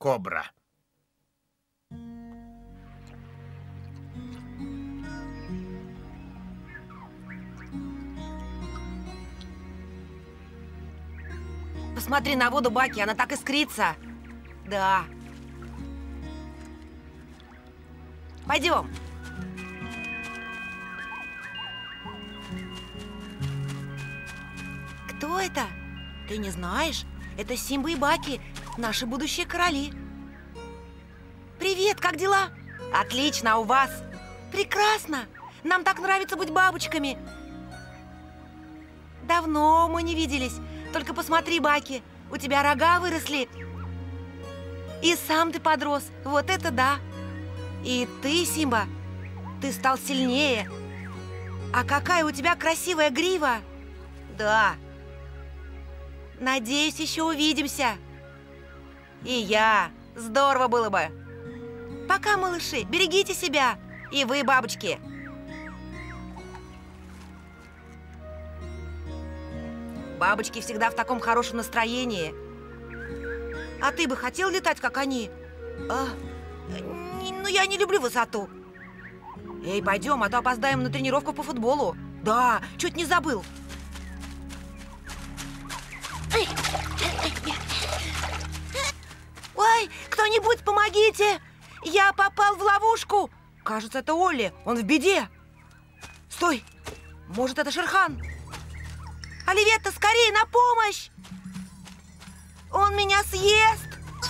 кобра. Посмотри на воду, Баки, она так искрится. Да. Пойдем. Кто это? Ты не знаешь? Это Симба и Баки, наши будущие короли. Привет, как дела? Отлично, а у вас? Прекрасно. Нам так нравится быть бабочками. Давно мы не виделись. Только посмотри, Баки, у тебя рога выросли. И сам ты подрос. Вот это да. И ты, Симба, ты стал сильнее. А какая у тебя красивая грива. Да. Надеюсь, еще увидимся. И я. Здорово было бы. Пока, малыши, берегите себя. И вы, бабочки. Бабочки всегда в таком хорошем настроении. А ты бы хотел летать, как они? Ну, я не люблю высоту. Эй, пойдем, а то опоздаем на тренировку по футболу. Да, чуть не забыл. Ой, кто-нибудь помогите! Я попал в ловушку. Кажется, это Олли, он в беде. Стой, может, это Шерхан? Оливетта, скорее, на помощь! Он меня съест!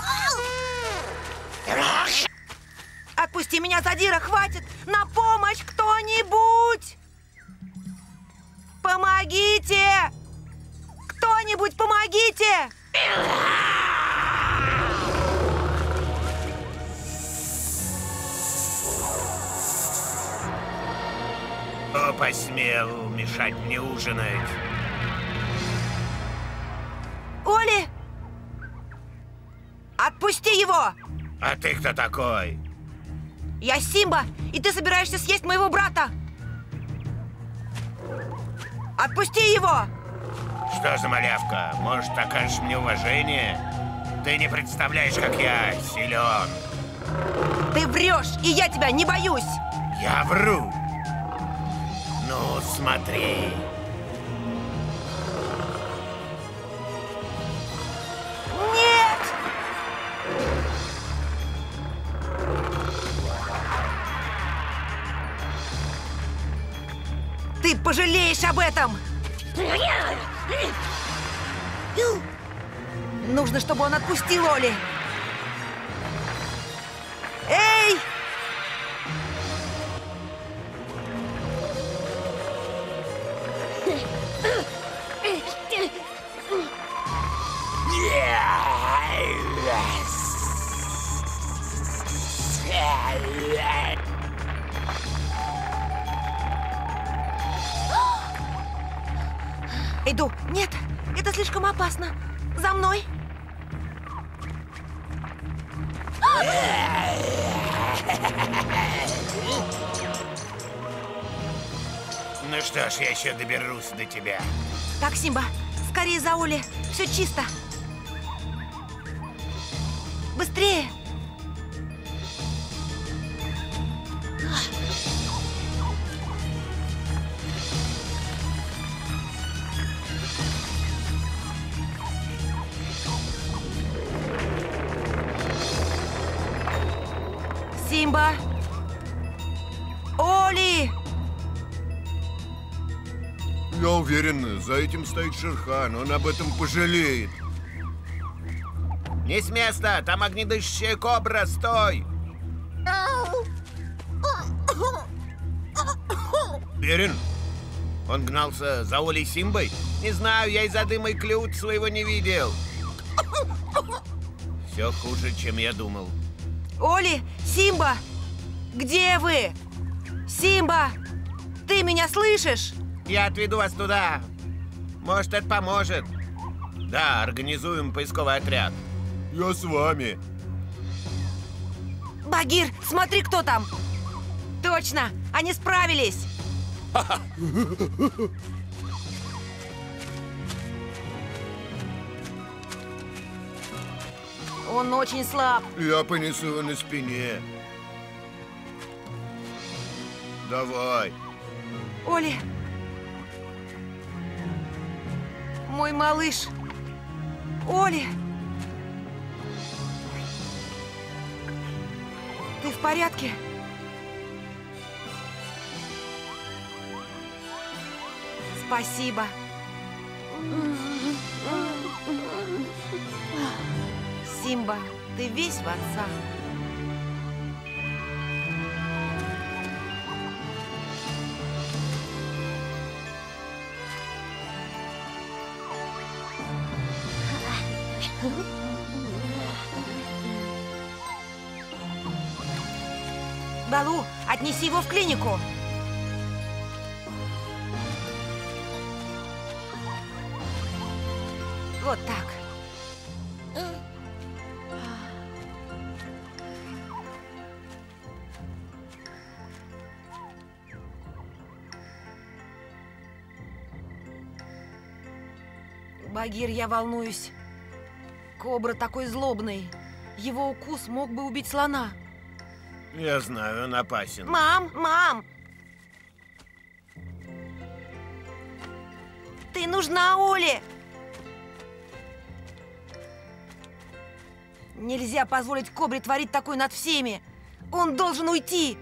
Отпусти меня, задира, хватит! На помощь кто-нибудь! Помогите! Кто-нибудь помогите! Кто посмел мешать мне ужинать? Оли! Отпусти его! А ты кто такой? Я Симба, и ты собираешься съесть моего брата! Отпусти его! Что за малявка? Может, окажешь мне уважение? Ты не представляешь, как я силен. Ты врешь, и я тебя не боюсь! Я вру. Ну, смотри. Нет! Ты пожалеешь об этом! Нужно, чтобы он отпустил Оли. Эй! Иду. Нет, это слишком опасно. За мной. Ну что ж, я еще доберусь до тебя. Так, Симба, скорее за Оли. Все чисто. Быстрее. Симба! Оли! Я уверен, за этим стоит Шерхан. Он об этом пожалеет. Не с места! Там огнедышащая кобра! Стой! Уверен? Он гнался за Олей Симбой? Не знаю, я из-за дыма и клют своего не видел. Все хуже, чем я думал. Оли! Симба! Где вы? Симба! Ты меня слышишь? Я отведу вас туда. Может, это поможет. Да, организуем поисковый отряд. Я с вами. Багир, смотри, кто там! Точно! Они справились! Он очень слаб. Я понесу его на спине. Давай. Оли! Мой малыш! Оли! Ты в порядке? Спасибо. Симба, ты весь в отца. Балу, отнеси его в клинику. Вот так. Багир, я волнуюсь. Кобра такой злобный. Его укус мог бы убить слона. Я знаю, он опасен. Мам, мам! Ты нужна Оле! Нельзя позволить кобре творить такое над всеми. Он должен уйти.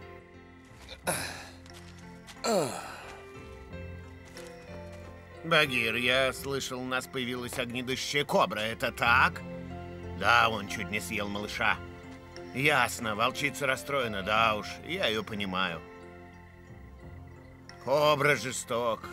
Багир, я слышал, у нас появилась огнедышащая кобра. Это так? Да, он чуть не съел малыша. Ясно, волчица расстроена, да уж, я ее понимаю. Кобра жесток.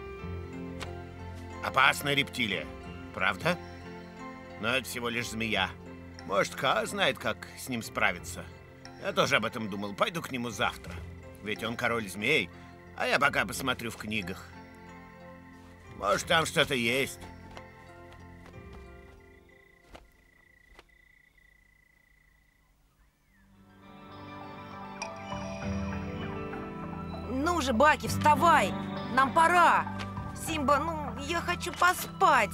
Опасная рептилия, правда? Но это всего лишь змея. Может, Ка знает, как с ним справиться. Я тоже об этом думал. Пойду к нему завтра. Ведь он король змей, а я пока посмотрю в книгах. Может, там что-то есть. Ну же, Баки, вставай! Нам пора! Симба, ну, я хочу поспать.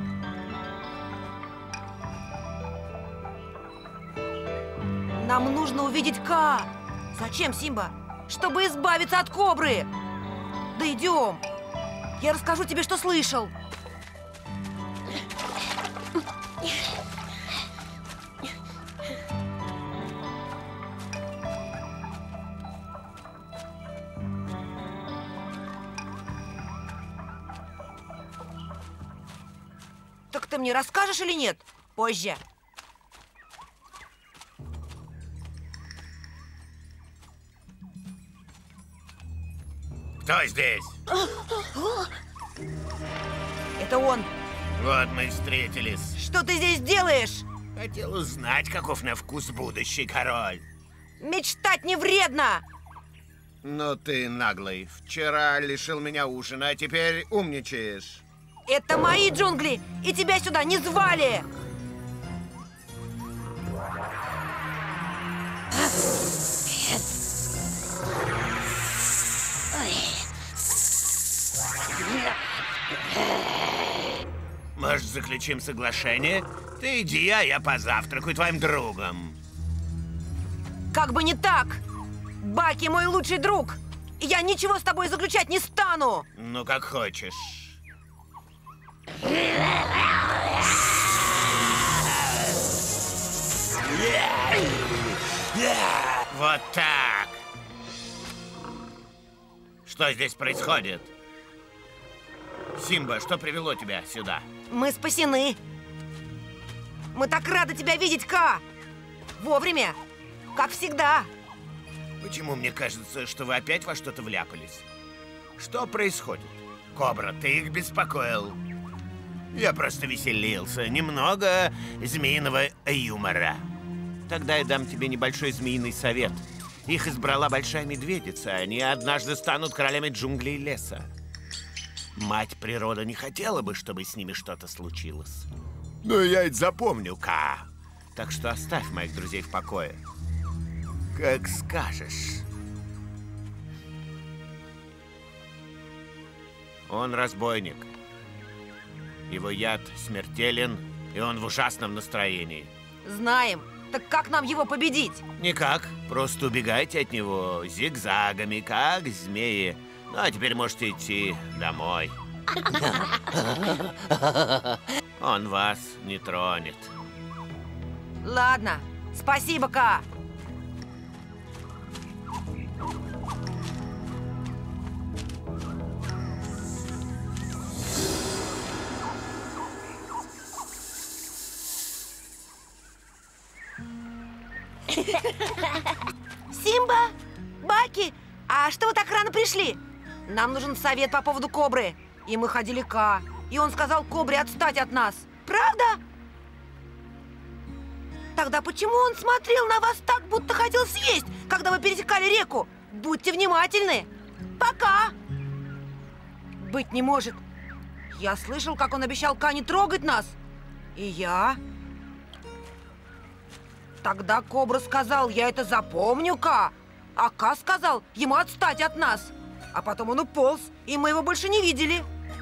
Нам нужно увидеть Ка. Зачем, Симба? Чтобы избавиться от кобры. Да идем. Я расскажу тебе, что слышал. Так ты мне расскажешь или нет? Позже. Кто здесь? Это он. Вот мы и встретились. Что ты здесь делаешь? Хотел узнать, каков на вкус будущий король. Мечтать не вредно. Ну ты наглый. Вчера лишил меня ужина, а теперь умничаешь. Это мои джунгли, и тебя сюда не звали. Может, заключим соглашение? Ты иди, а я позавтракаю твоим другом. Как бы не так. Баки мой лучший друг. И я ничего с тобой заключать не стану. Ну, как хочешь. Вот так. Что здесь происходит? Симба, что привело тебя сюда? Мы спасены. Мы так рады тебя видеть, Ка. Вовремя, как всегда. Почему мне кажется, что вы опять во что-то вляпались? Что происходит? Кобра, ты их беспокоил. Я просто веселился. Немного змеиного юмора. Тогда я дам тебе небольшой змеиный совет. Их избрала большая медведица. Они однажды станут королями джунглей и леса. Мать природа не хотела бы, чтобы с ними что-то случилось. Но я это запомню, Ка. Так что оставь моих друзей в покое. Как скажешь. Он разбойник. Его яд смертелен, и он в ужасном настроении. Знаем. Так как нам его победить? Никак. Просто убегайте от него зигзагами, как змеи. Ну, а теперь можете идти домой. Он вас не тронет. Ладно. Спасибо, Ка. Симба! Баки! А что вы так рано пришли? Нам нужен совет по поводу кобры. И мы ходили к Ка. И он сказал кобре отстать от нас. Правда? Тогда почему он смотрел на вас так, будто хотел съесть, когда вы пересекали реку? Будьте внимательны. Пока! Быть не может. Я слышал, как он обещал Ка не трогать нас. И я... Тогда кобра сказал, я это запомню, Ка. А Ка сказал ему отстать от нас. А потом он уполз, и мы его больше не видели.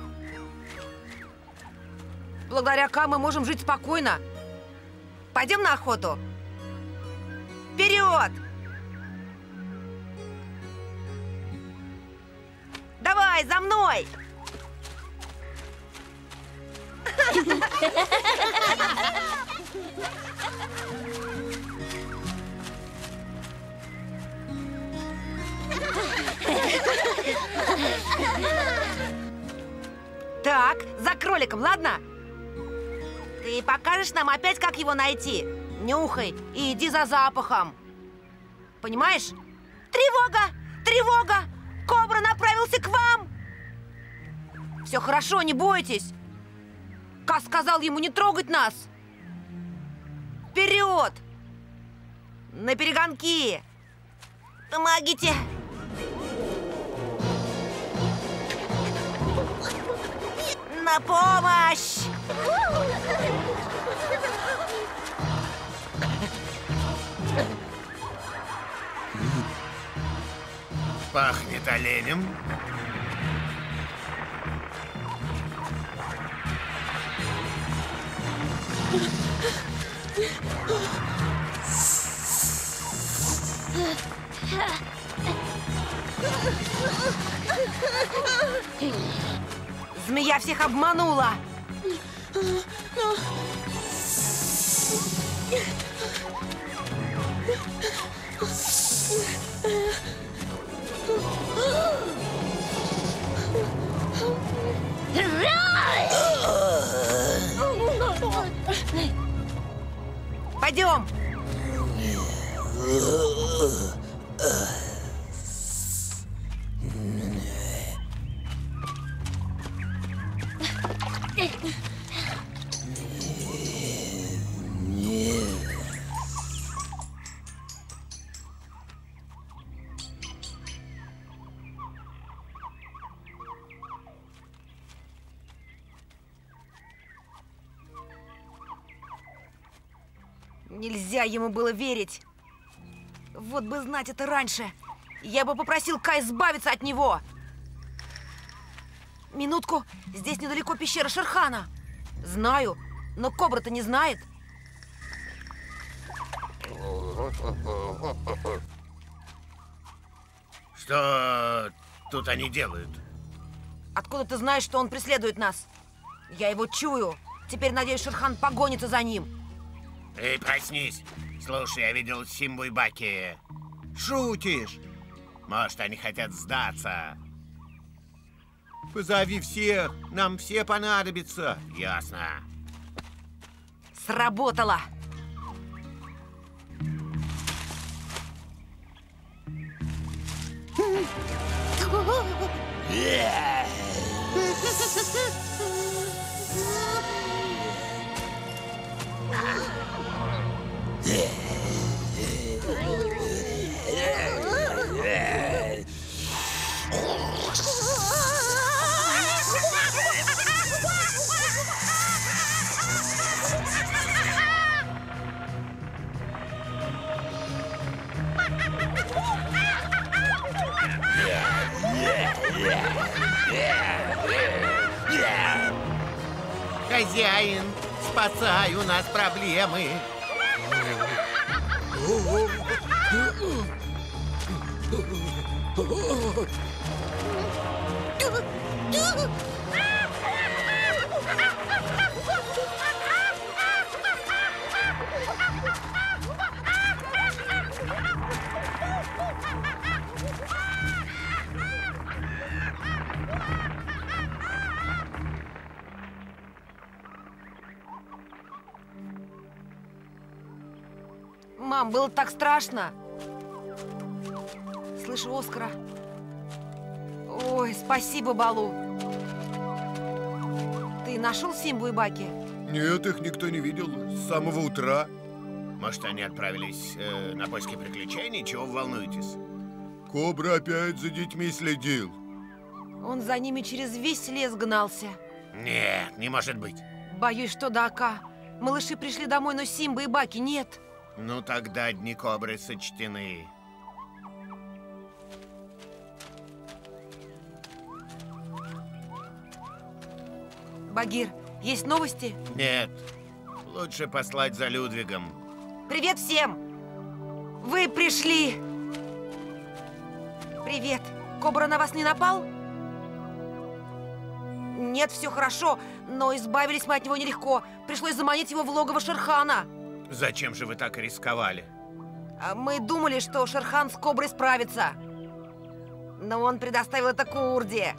Благодаря Ка мы можем жить спокойно. Пойдем на охоту? Вперед! Давай, за мной! Так, за кроликом, ладно? Ты покажешь нам опять, как его найти? Нюхай и иди за запахом. Понимаешь? Тревога! Тревога! Кобра направился к вам! Все хорошо, не бойтесь. Ка сказал ему не трогать нас. Вперед! На перегонки! Помогите! На помощь! Пахнет оленем. Змея всех обманула. Пойдем. Нельзя ему было верить. Вот бы знать это раньше. Я бы попросил Ка избавиться от него. Минутку. Здесь недалеко пещера Шерхана. Знаю, но кобра-то не знает. Что тут они делают? Откуда ты знаешь, что он преследует нас? Я его чую. Теперь, надеюсь, Шерхан погонится за ним. Эй, проснись. Слушай, я видел Симбу и Баки. Шутишь? Может, они хотят сдаться. Позови всех, нам все понадобятся. Ясно. Сработало. Хозяин, спасай, у нас проблемы. Мам, было так страшно. Слышу Оскара. Ой, спасибо, Балу. Ты нашел Симбу и Баки? Нет, их никто не видел с самого утра. Может, они отправились на поиски приключений? Чего вы волнуетесь? Кобра опять за детьми следил. Он за ними через весь лес гнался. Нет, не может быть. Боюсь, что да, Ака. Малыши пришли домой, но Симба и Баки нет. Ну, тогда дни кобры сочтены. Багир, есть новости? Нет, лучше послать за Людвигом. Привет всем! Вы пришли! Привет! Кобра на вас не напал? Нет, все хорошо, но избавились мы от него нелегко. Пришлось заманить его в логово Шерхана. Зачем же вы так рисковали? Мы думали, что Шерхан с Коброй справится. Но он предоставил это Курде.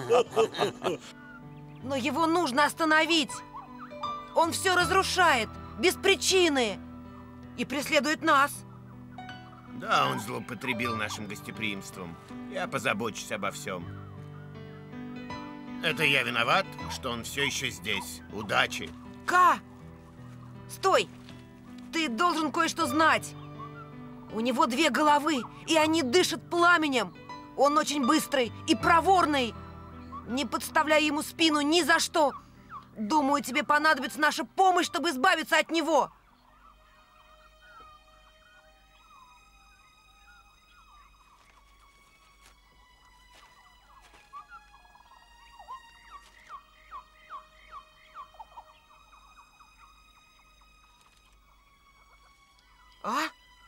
Но его нужно остановить. Он все разрушает, без причины. И преследует нас. Да, он злоупотребил нашим гостеприимством. Я позабочусь обо всем. Это я виноват, что он все еще здесь. Удачи. Ка! Стой! Ты должен кое-что знать. У него 2 головы, и они дышат пламенем. Он очень быстрый и проворный. Не подставляй ему спину ни за что. Думаю, тебе понадобится наша помощь, чтобы избавиться от него. А?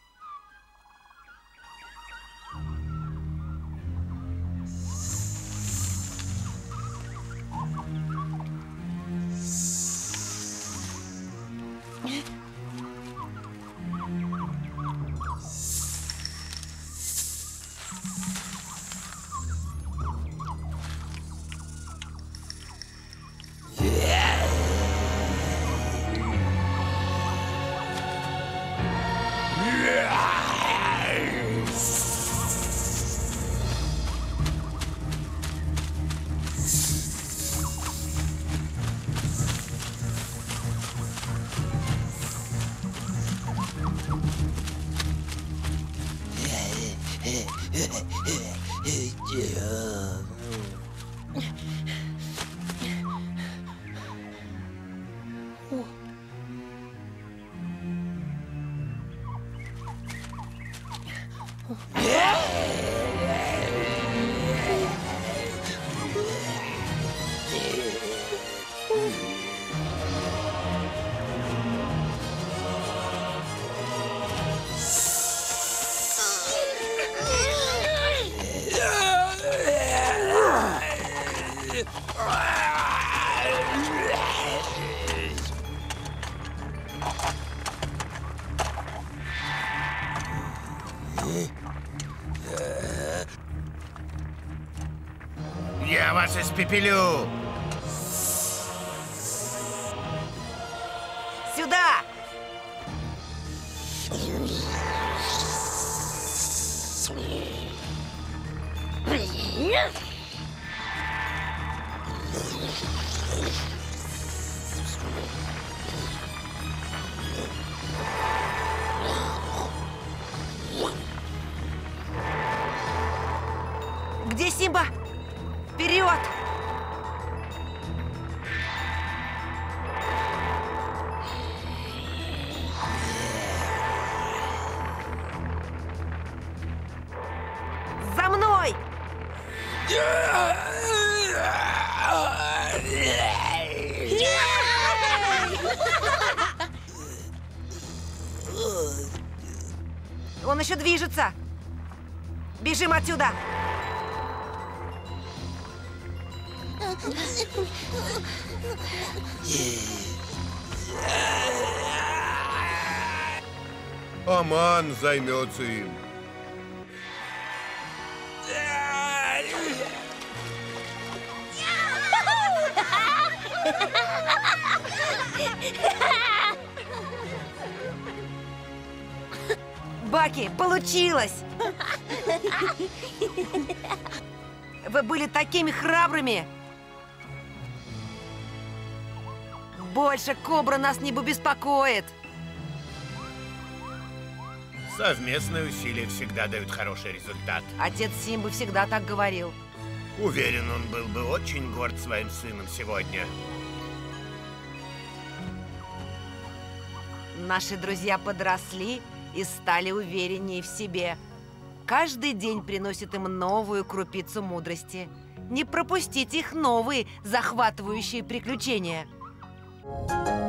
Я вас испепелю! Сюда! Где Симба? Вперед! Он еще движется. Бежим отсюда. Аман займется им. Баки, получилось! Вы были такими храбрыми! Больше кобра нас не беспокоит! Совместные усилия всегда дают хороший результат. Отец Симбы всегда так говорил. Уверен, он был бы очень горд своим сыном сегодня. Наши друзья подросли и стали увереннее в себе. Каждый день приносит им новую крупицу мудрости. Не пропустите их новые захватывающие приключения.